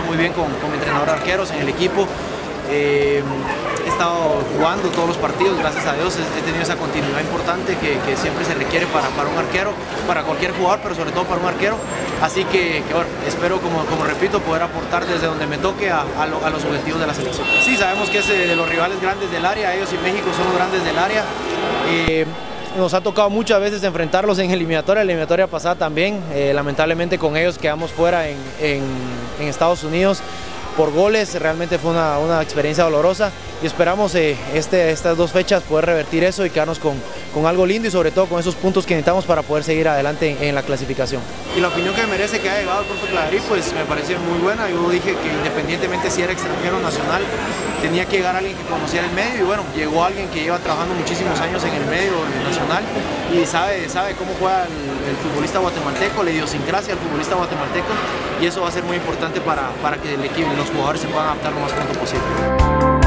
muy bien con mi entrenador de arqueros en el equipo. He estado jugando todos los partidos, gracias a Dios he tenido esa continuidad importante que siempre se requiere para un arquero, para cualquier jugador, pero sobre todo para un arquero. Así que bueno, espero, como repito, poder aportar desde donde me toque a los objetivos de la selección. Sí, sabemos que es de los rivales grandes del área, ellos y México son los grandes del área. Nos ha tocado muchas veces enfrentarlos en la eliminatoria pasada también. Lamentablemente con ellos quedamos fuera en Estados Unidos por goles. Realmente fue una experiencia dolorosa y esperamos estas 2 fechas poder revertir eso y quedarnos con algo lindo y sobre todo con esos puntos que necesitamos para poder seguir adelante en la clasificación. Y la opinión que merece que haya llegado el profe Claverí, pues me parece muy buena. Yo dije que independientemente si era extranjero o nacional, tenía que llegar alguien que conociera el medio y bueno, llegó alguien que lleva trabajando muchísimos años en el medio nacional y sabe cómo juega el futbolista guatemalteco, la idiosincrasia del futbolista guatemalteco, y eso va a ser muy importante para que el equipo y los jugadores se puedan adaptar lo más pronto posible.